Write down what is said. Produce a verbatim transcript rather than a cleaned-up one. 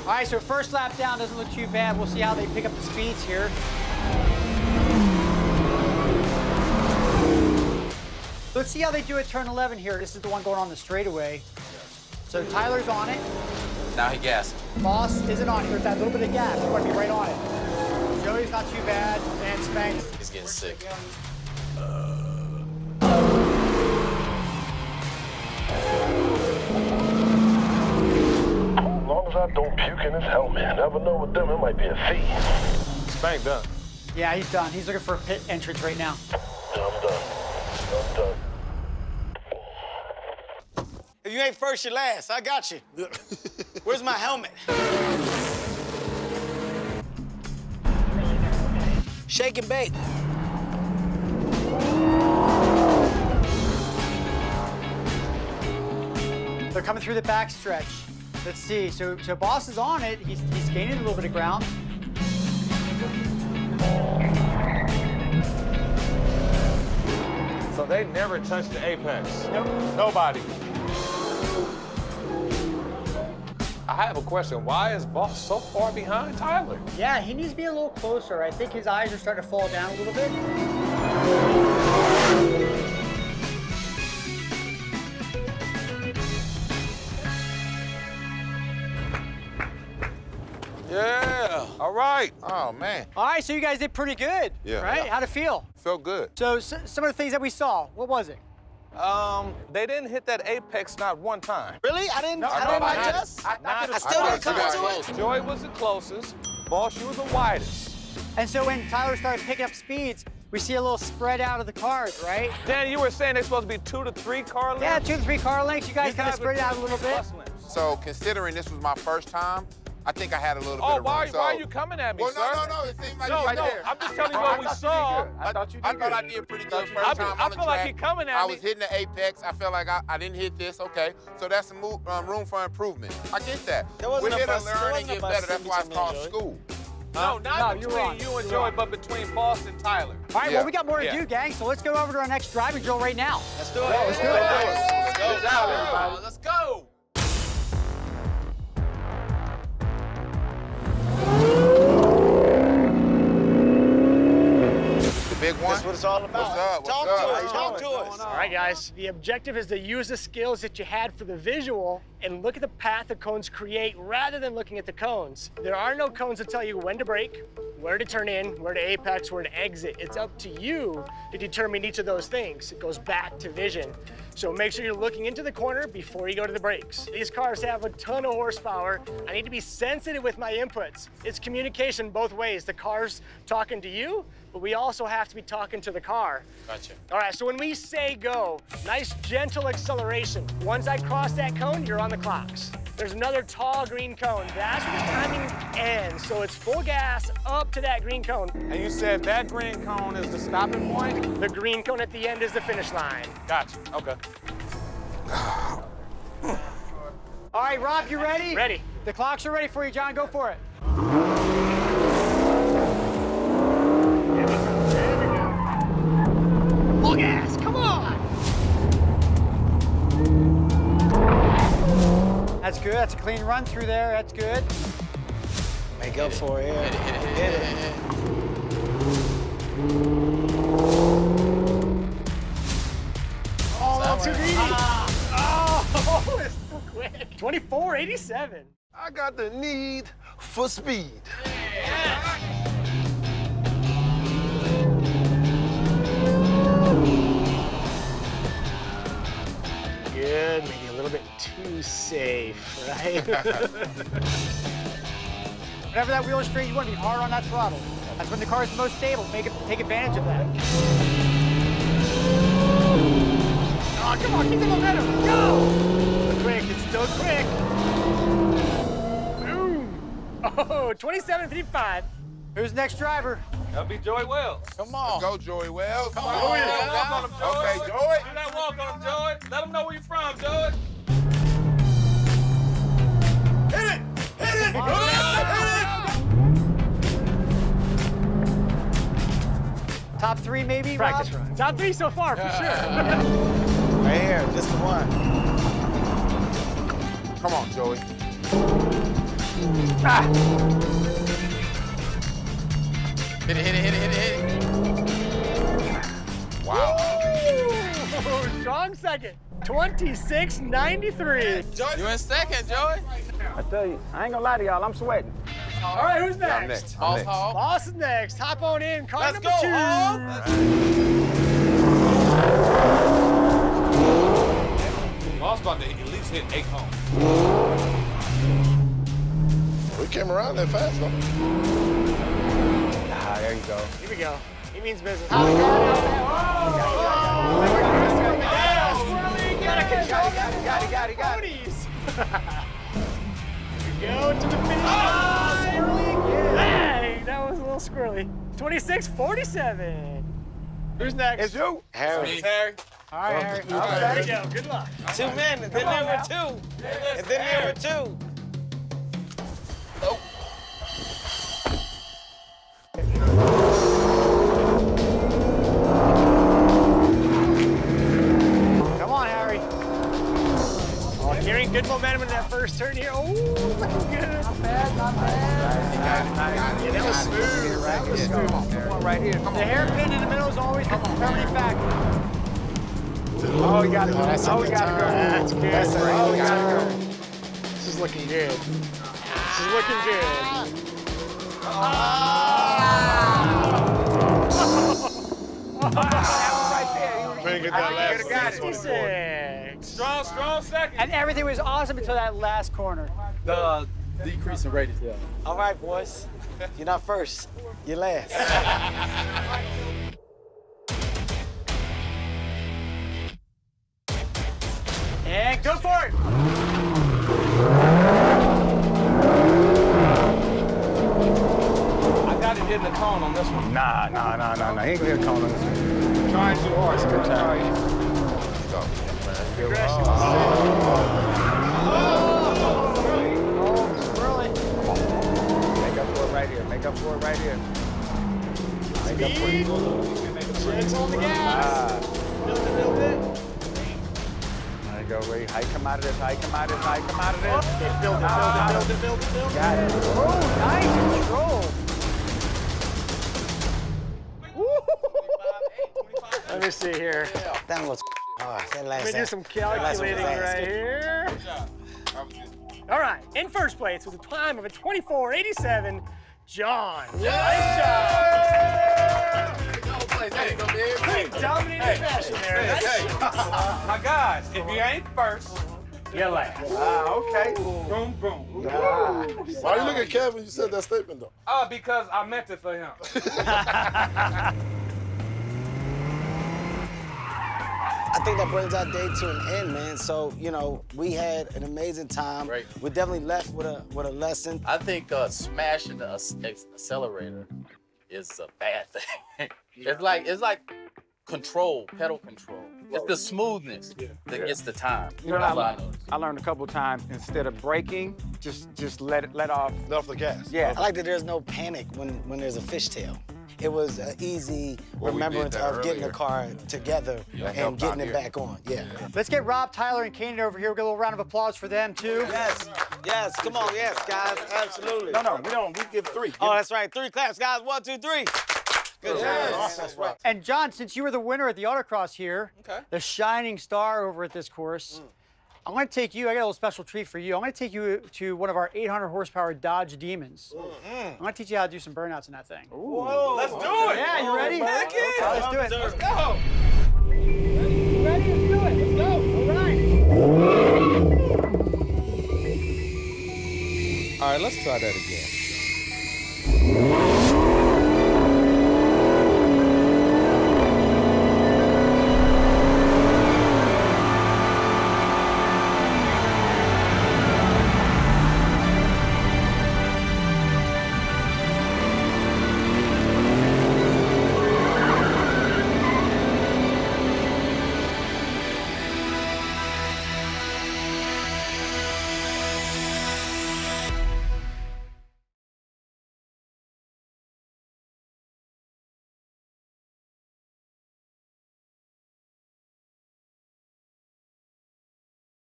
All right, so first lap down doesn't look too bad. We'll see how they pick up the speeds here. Let's see how they do at turn eleven here. This is the one going on the straightaway. So Tyler's on it. Now he gassed. Boss isn't on it. There's that little bit of gas. You want to be right on it. Joey's not too bad. And Spanx. He's getting sick. As long as I don't puke in his helmet, never know with them, it might be a fee. Spank done. Yeah, he's done. He's looking for a pit entrance right now. Yeah, I'm done. I'm done. If you ain't first, you're last. I got you. Where's my helmet? Shake and bake. They're coming through the back stretch. Let's see. So, so Boss is on it. He's, he's gaining a little bit of ground. So they never touched the apex? Nope. Nobody. I have a question. Why is Boss so far behind Tyler? Yeah, he needs to be a little closer. I think his eyes are starting to fall down a little bit. Yeah. All right. Oh, man. All right, so you guys did pretty good, Yeah. right? Yeah. How'd it feel? Felt good. So, so some of the things that we saw, what was it? Um, they didn't hit that apex not one time. Really? I didn't, No, I no, didn't not- adjust? I, I, I, still didn't come got to close. it. Joy was the closest. Boss, you was the widest. And so when Tyler started picking up speeds, we see a little spread out of the cars, right? Dan, you were saying they're supposed to be two to three car lengths? Yeah, two to three car lengths. You guys These kind of guys spread it were out a little bit. bus lengths. So considering this was my first time, I think I had a little Oh, bit of why, room. So, why are you coming at me, well, sir? no, no, no. It seems like No, you right know. there. I'm just telling you what we saw. I thought you did I thought I did pretty good first I- time I on the feel track. like he coming at I me. was hitting the apex. I feel like I, I didn't hit this. Okay, so that's some move, um, room for improvement. I get that. There wasn't We're a here to bus- there learn and wasn't a get bus better. That's in why it's between me called and school. No, not No, you're between wrong. you and You're Joey, wrong. but between Boss and Tyler. All right, Yeah. well, we got more to Yeah. do, gang, so let's go over to our next driving drill right now. Let's do it. Let's do it. Let's go. Good job, everybody. Let's go. The big one. That's what it's all about. What's up? What's Talk up? to How us. you Talk doing? to us. All right, guys, the objective is to use the skills that you had for the visual and look at the path the cones create rather than looking at the cones. There are no cones that tell you when to brake, where to turn in, where to apex, where to exit. It's up to you to determine each of those things. It goes back to vision. So make sure you're looking into the corner before you go to the brakes. These cars have a ton of horsepower. I need to be sensitive with my inputs. It's communication both ways. The car's talking to you, but we also have to be talking to the car. Gotcha. All right, so when we say go, nice gentle acceleration. Once I cross that cone, you're on the clocks. There's another tall green cone. That's where the timing ends. So it's full gas up to that green cone. And you said that green cone is the stopping point? The green cone at the end is the finish line. Gotcha. Okay. All right, Rob, you ready? Ready. The clocks are ready for you, John. Go for it. Full gas, come on! That's good. That's a clean run through there. That's good. Make up for it. Hit it, hit it, hit it, hit it, hit it. Oh, that's too easy. Ah. Oh, it's so quick. twenty-four eighty-seven. I got the need for speed. Good, maybe a little bit too safe, right? Whenever that wheel is straight, you want to be hard on that throttle. That's when the car is the most stable. Make it, take advantage of that. Oh, come on, keep the momentum. Go! It's quick, it's still quick. Boom. Oh, twenty-seven fifty-five. Who's the next driver? That'll be Joey Wells. Come on. Let's go, Joey Wells. Come on. Do that walk on him, Joey. Okay, Joey. Do that walk on him, Joey. Let him know where you're from, Joey. Hit it! Hit it! Top three, maybe, Practice Rob? run. Top three so far, for sure. Right here, just the one. Come on, Joey. Ah. Hit it, hit it, hit it, hit it, hit it. Wow. Ooh, strong second. twenty-six ninety-three. You in second, Joey? I tell you, I ain't gonna lie to y'all, I'm sweating. All right, who's Yeah, next? I'm next. I'm Boss next. Hall. Boss is next. Hop on in. Car Let's number go, two. Hall. Boss about to at least hit eight homes. We came around that fast, though. Ah, there you go. Here we go. He means business. Oh, Oh, Got it, got it, got it, got it, got it. Go to the finish line. Hey, that was a little squirrely. twenty-six forty-seven. Who's next? It's you. Harry. Harry. All right, Harry. There you go. Good luck. Two men, and then there were two. And then there were two. Oh. Come on, Harry. Oh, carrying good momentum in that first turn here. Oh, looking good. Not bad, not bad. Yeah, that was smooth. That was smooth. Come on, right here. Come The on. hairpin in the middle is always the determining factor. Oh, we got it. Oh, that's a Oh, we good got to go. turn. That's good. That's a Oh, we good got to go. turn. This is looking good. This is looking good. Right there. Couldn't get I that think last you could've got it. sixty-six. Strong, strong second. And everything was awesome until that last corner. The decrease in radius, yeah. All right, boys. You're not first. You're last. And go for it. I got it hitting the cone on this one. Nah, nah, nah, nah, nah. He ain't gonna get a cone on this one. Trying too hard. That's a good time. Oh, squirrely. Make up for it right here. Make up for it right here. Make up for it. Checks on the gas. Ah, Build it, build it. there you go, Ray. How you come out of this? How you come out of this? How you come out of this? Okay, build it, build it, build it, build it, build it. Got it. Oh, nice control. Let me see here. That was hard. That last Let me do some calculating right here. All right, in first place with a time of a twenty-four eighty-seven, John. Nice job. Pretty dominating fashion there. Nice job. My guys, if you ain't first, you're last. Ah, okay. Boom, boom. Why you look at Kevin when you said that statement, though? Uh, because I meant it for him. I think that brings our day to an end, man. So, you know, we had an amazing time. Right. We definitely left with a with a lesson. I think uh, smashing the ac- accelerator is a bad thing. It's like it's like control, pedal control. It's the smoothness that gets the time. You know what I That's what learned? noticed. I learned a couple times, instead of braking, just just let it let off. Let off the gas. Yeah. I like that there's no panic when when there's a fishtail. It was an easy Well, we did remembrance that of getting the earlier. car together Yeah, and helped getting out it here. back on. Yeah. Let's get Rob, Tyler, and Kanan over here. We'll get a little round of applause for them, too. Yes. Yes. Come on. Yes, guys. Absolutely. No, no, we don't. We give three. Oh, that's right. Three claps, guys. One, two, three. Good job. That's right. And John, since you were the winner at the autocross here, Okay. the shining star over at this course, I'm going to take you, I got a little special treat for you. I'm going to take you to one of our eight hundred horsepower Dodge Demons. I'm going to teach you how to do some burnouts in that thing. Whoa, let's do it. Yeah, you ready? Heck yeah. Okay, let's do it. Let's go. Ready? Let's do it. Let's go. All right. All right, let's try that again.